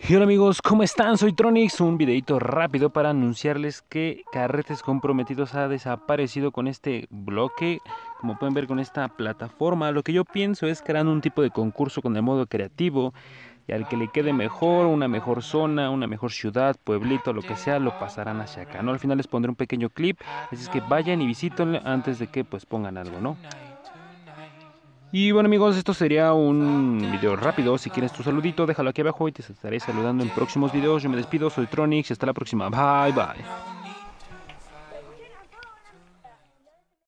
Y hola amigos, ¿cómo están? Soy Tronix, un videito rápido para anunciarles que Carretes Comprometidos ha desaparecido con este bloque, como pueden ver con esta plataforma. Lo que yo pienso es creando un tipo de concurso con el modo creativo y al que le quede mejor, una mejor zona, una mejor ciudad, pueblito, lo que sea, lo pasarán hacia acá, ¿no? Al final les pondré un pequeño clip, así es que vayan y visítenlo antes de que pues pongan algo, ¿no? Y bueno amigos, esto sería un video rápido. Si quieres tu saludito, déjalo aquí abajo y te estaré saludando en próximos videos. Yo me despido, soy Tronix y hasta la próxima. Bye bye.